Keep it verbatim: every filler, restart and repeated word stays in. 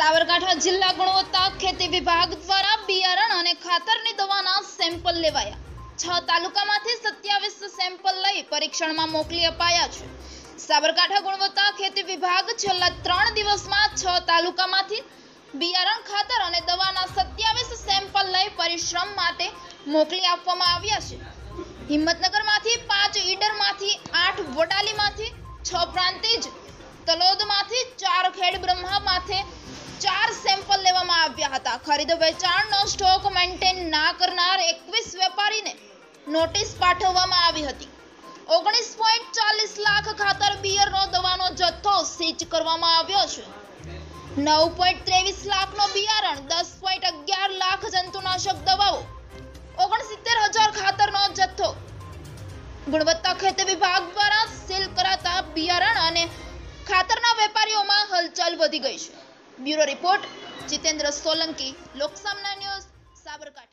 સાબરકાંઠા જિલ્લા ગુણવત્તા ખેતી વિભાગ દ્વારા બિયારણ અને ખાતરની દવાના સેમ્પલ લેવાયા. છ તાલુકામાંથી સત્યાવીસ સેમ્પલ લઈ પરીક્ષણમાં મોકલી અપાયા છે. સાબરકાંઠા ગુણવત્તા ખેતી વિભાગ છેલ્લા ત્રણ દિવસમાં છ તાલુકામાંથી બિયારણ ખાતર અને દવાના સત્યાવીસ સેમ્પલ લઈ પરિશ્રમ માટે મોકલી આપવામાં આવ્યા છે. હિંમતનગરમાંથી પાંચ, ઈડરમાંથી આઠ, વડાલીમાંથી છ, પ્રાંતિજ તલોદમાંથી ચાર, ખેડબ્રહ્મામાંથી ચાર સેમ્પલ લેવામાં આવ્યા હતા. ખરીદ વેચાણનો સ્ટોક મેન્ટેન ના કરનાર એકવીસ વેપારીને નોટિસ પાઠવવામાં આવી હતી. ઓગણીસ પોઈન્ટ ચાલીસ લાખ ખાતર બિયરનો દવાનો જથ્થો સીઝ કરવામાં આવ્યો છે. નવ પોઈન્ટ ત્રેવીસ લાખનો બિયારણ, દસ પોઈન્ટ અગિયાર લાખ જંતુનાશક દવાઓ, ઓગણસિત્તેર હજાર ખાતરનો જથ્થો ગુણવત્તા ખેતી વિભાગ દ્વારા સીલ કરાતા બિયારણ અને ખાતરના વેપારીઓમાં હલચલ વધી ગઈ છે. Bureau report Jitendra Solanki, Loksamna news, Sabarkantha.